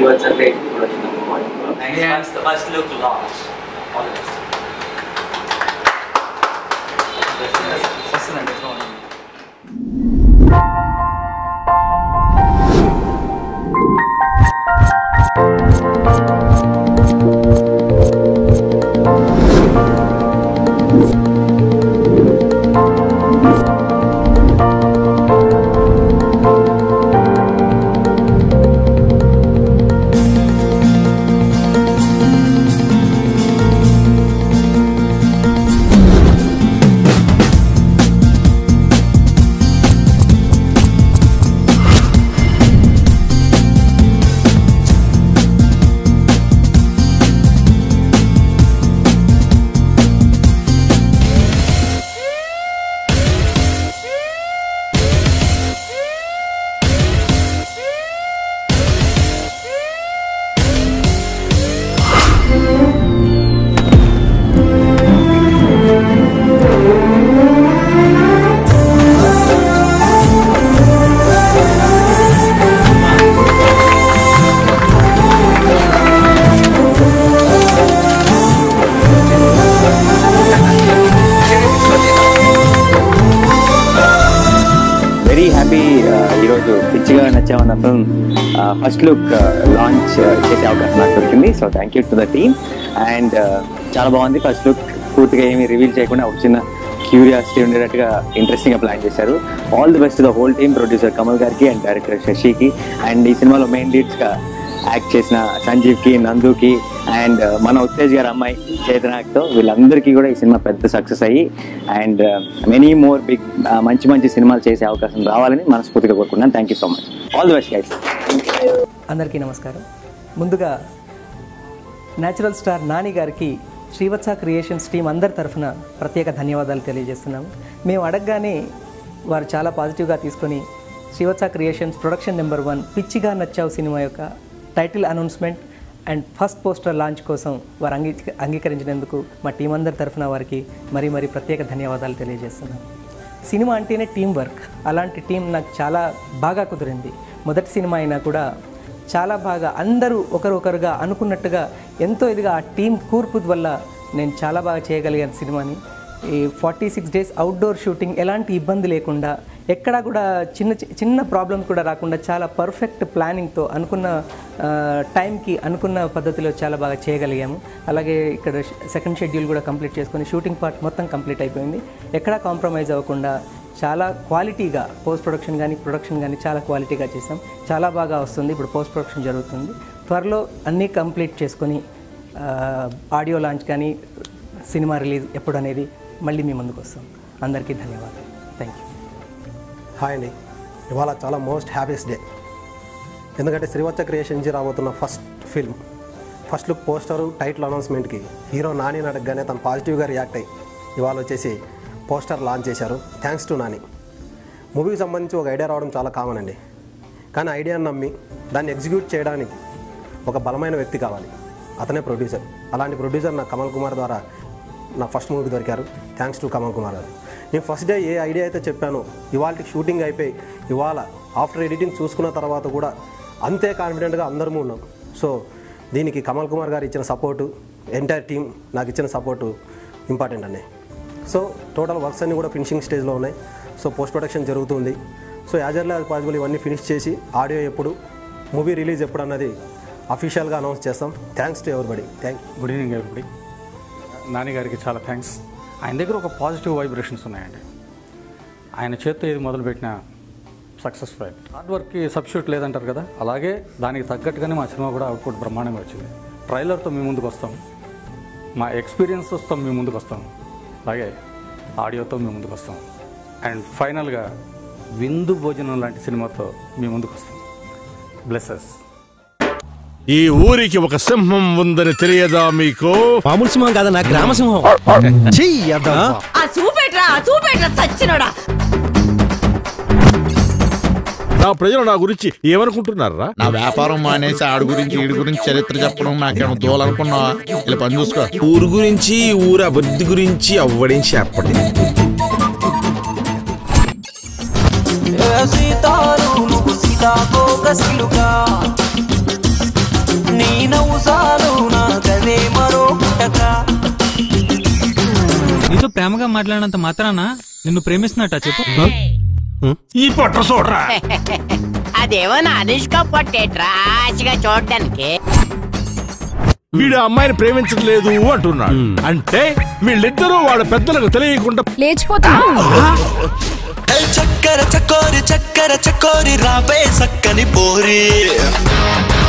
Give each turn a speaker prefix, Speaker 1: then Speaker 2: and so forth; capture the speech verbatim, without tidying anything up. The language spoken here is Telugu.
Speaker 1: viewers అంటే ఇప్పుడు వచ్చింది the first look launch. All the best. వస్తుందండి. వెరీ హ్యాపీ ఈరోజు పిచ్చిగా నచ్చామన్న ఫిల్మ్ ఫస్ట్ లుక్ లాంచ్ చేసే అవకాశం నాకు దొరికింది. So thank you to the team. And చాలా బాగుంది. ఫస్ట్ లుక్ పూర్తిగా ఏమీ రివీల్ చేయకుండా ఒక చిన్న క్యూరియాసిటీ ఉండేటట్టుగా ఇంట్రెస్టింగ్గా ప్లాన్ చేశారు. All the best the whole team, producer Kamal గారికి అండ్ డైరెక్టర్ శశికి, అండ్ ఈ సినిమాలో మెయిన్ లీడ్స్గా యాక్ట్ చేసిన సంజీవ్కి, నందుకి, అండ్ మన ఉత్తేజ్ గారి అమ్మాయి చేతనాక్తో వీళ్ళందరికీ కూడా ఈ సినిమా పెద్ద సక్సెస్ అయ్యి అండ్ మెనీ మోర్ బిగ్ మంచి మంచి సినిమాలు చేసే అవకాశం రావాలని మనస్ఫూర్తిగా కోరుకుంటున్నాను. Thank you so much. All the best guys.
Speaker 2: అందరికీ నమస్కారం. ముందుగా న్యాచురల్ స్టార్ నాని గారికి శ్రీవత్స క్రియేషన్స్ టీం అందరి తరఫున ప్రత్యేక ధన్యవాదాలు తెలియజేస్తున్నాము. మేము అడగగానే వారు చాలా పాజిటివ్గా తీసుకొని Srivatsa creations production number one Pichchiga Nachchavu cinema యొక్క title announcement and first poster launch కోసం వారు అంగీ అంగీకరించినందుకు మా టీం అందరి తరఫున వారికి మరీ మరీ ప్రత్యేక ధన్యవాదాలు తెలియజేస్తున్నాం. సినిమా అంటేనే టీం వర్క్. అలాంటి టీం నాకు చాలా బాగా కుదిరింది. మొదటి సినిమా అయినా కూడా చాలా బాగా అందరూ ఒకరొకరుగా అనుకున్నట్టుగా ఎంతో ఇదిగా ఆ టీం కూర్పు వల్ల నేను చాలా బాగా చేయగలిగాను సినిమాని. ఈ forty six days outdoor shooting ఎలాంటి ఇబ్బంది లేకుండా, ఎక్కడా కూడా చిన్న చిన్న ప్రాబ్లమ్స్ కూడా రాకుండా చాలా పర్ఫెక్ట్ ప్లానింగ్తో అనుకున్న టైంకి అనుకున్న పద్ధతిలో చాలా బాగా చేయగలిగాము. అలాగే ఇక్కడ సెకండ్ షెడ్యూల్ కూడా కంప్లీట్ చేసుకొని షూటింగ్ పార్ట్ మొత్తం కంప్లీట్ అయిపోయింది. ఎక్కడా కాంప్రమైజ్ అవ్వకుండా చాలా క్వాలిటీగా పోస్ట్ ప్రొడక్షన్ కానీ ప్రొడక్షన్ కానీ చాలా క్వాలిటీగా చేసాం. చాలా బాగా వస్తుంది. ఇప్పుడు పోస్ట్ ప్రొడక్షన్ జరుగుతుంది. త్వరలో అన్నీ కంప్లీట్ చేసుకొని ఆడియో లాంచ్ కానీ సినిమా రిలీజ్ ఎప్పుడు అనేది మళ్ళీ మీ ముందుకు వస్తాం. అందరికీ ధన్యవాదాలు. Thank you.
Speaker 3: హాయ్ అండి. ఇవాళ చాలా మోస్ట్ హ్యాపీయెస్ట్ డే. ఎందుకంటే శ్రీవత్స క్రియేషన్ నుంచి రాబోతున్న first film first look poster title అనౌన్స్మెంట్కి హీరో నాని అడగగానే తను పాజిటివ్గా రియాక్ట్ అయ్యి ఇవాళ వచ్చేసి పోస్టర్ లాంచ్ చేశారు. Thanks to Nani. మూవీకి సంబంధించి ఒక ఐడియా రావడం చాలా కామన్ అండి. కానీ ఐడియాని నమ్మి దాన్ని ఎగ్జిక్యూట్ చేయడానికి ఒక బలమైన వ్యక్తి కావాలి. అతనే ప్రొడ్యూసర్. అలాంటి ప్రొడ్యూసర్ నాకు కమల్ కుమార్ ద్వారా నా ఫస్ట్ మూవీకి దొరికారు. థ్యాంక్స్ టు కమల్ కుమార్ గారు. నేను ఫస్ట్ డే ఏ ఐడియా అయితే చెప్పానో ఇవాళకి షూటింగ్ అయిపోయి ఇవాళ ఆఫ్టర్ ఎడిటింగ్ చూసుకున్న తర్వాత కూడా అంతే కాన్ఫిడెంట్గా అందరము ఉన్నాం. సో దీనికి కమల్ కుమార్ గారు ఇచ్చిన సపోర్టు, ఎంటైర్ టీం నాకు ఇచ్చిన సపోర్టు ఇంపార్టెంట్ అండి. సో టోటల్ వర్క్స్ అన్నీ కూడా ఫినిషింగ్ స్టేజ్లో ఉన్నాయి. సో పోస్ట్ ప్రొడక్షన్ జరుగుతుంది. So as early as possible ఇవన్నీ ఫినిష్ చేసి ఆడియో ఎప్పుడు, మూవీ రిలీజ్ ఎప్పుడు అన్నది అఫీషియల్గా అనౌన్స్ చేస్తాం. Thanks to everybody. Thank you.
Speaker 4: Good evening everybody. Nani గారికి చాలా థ్యాంక్స్. ఆయన దగ్గర ఒక పాజిటివ్ వైబ్రేషన్స్ ఉన్నాయండి. ఆయన చేత్తో ఏది మొదలుపెట్టిన సక్సెస్ఫుల్ అయింది. హార్డ్ వర్క్కి సబ్స్టిట్యూట్ లేదంటారు కదా, అలాగే దానికి తగ్గట్టుగానే మా సినిమా కూడా అవుట్పుట్ బ్రహ్మాండంగా వచ్చింది. ట్రైలర్తో మీ ముందుకు వస్తాం, మా ఎక్స్పీరియన్సెస్తో మీ ముందుకు వస్తాం, అలాగే ఆడియోతో మీ ముందుకు వస్తాం, అండ్ ఫైనల్గా విందు భోజనం లాంటి సినిమాతో మీ ముందుకు వస్తాం. బ్లెస్సెస్.
Speaker 5: ఈ ఊరికి ఒక సింహం ఉందని తెలియదా మీకు?
Speaker 6: మామూలు సింహం కాదన్నా, గ్రామ సింహం.
Speaker 5: నా ప్రజలు నా గురించి ఏమనుకుంటున్నారా?
Speaker 7: నా వ్యాపారం మానేసి ఆడు గురించి ఈడు గురించి చరిత్ర చెప్పడం నాకేమో దోలనుకున్నావా? ఇలా పని చూసుకో.
Speaker 6: ఊరు గురించి, ఊరు అభివృద్ధి గురించి అవ్వడం చెప్పండి. సీతారు సీతాకో
Speaker 8: నవ్వు చాలు నాకదే మరో పుటక.
Speaker 9: నీతో ప్రేమగా మాట్లాడినంత మాత్రాన నిన్ను ప్రేమిస్తున్నట్ట చెప్పు.
Speaker 5: ఈ పొట్ట చూడరా.
Speaker 10: అదేమో నా అనుష్క పొట్టేట్రా ఆశగా చూడడానికి.
Speaker 5: వీడు అమ్మాయిని ప్రేమించట్లేదు అంటున్నాడు. అంటే వీళ్ళిద్దరూ వాళ్ళ పెద్దలకు తెలియకుండా
Speaker 11: లేచిపోతా.
Speaker 8: చక్కర చకోరి చక్కర చకోరి రాబే సక్కని పోరి.